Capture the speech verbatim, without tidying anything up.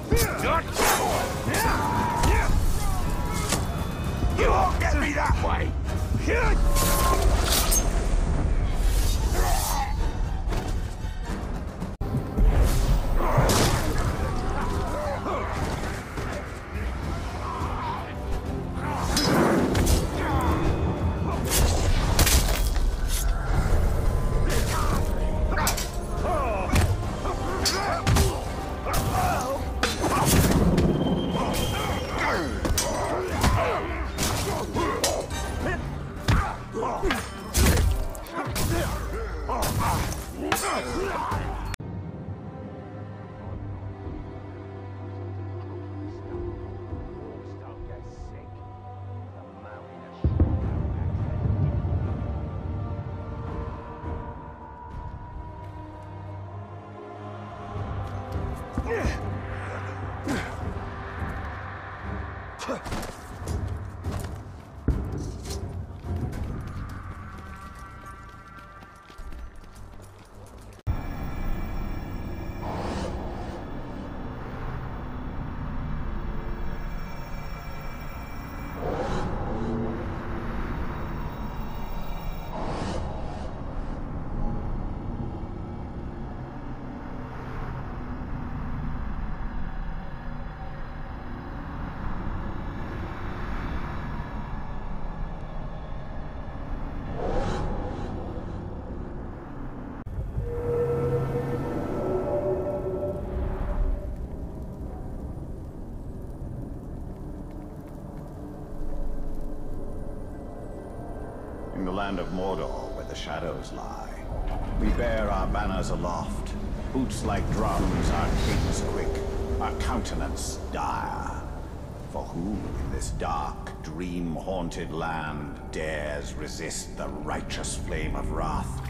You won't get me that way! In the land of Mordor, where the shadows lie, we bear our banners aloft, boots like drums, our cadence quick, our countenance dire. For who in this dark, dream-haunted land dares resist the righteous flame of wrath?